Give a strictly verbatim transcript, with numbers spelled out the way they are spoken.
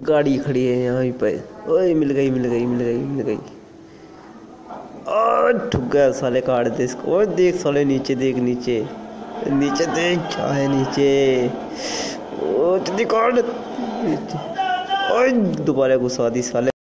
गाड़ी खड़ी है यहाँ पे। ओए मिल गई मिल गई मिल गई मिल गई। और ठुक गया साले, काट दे इसको। ओए देख साले नीचे देख, नीचे नीचे देख क्या है नीचे। ओ जल्दी काट नीचे। ओए दोबारा घुसा दी साले।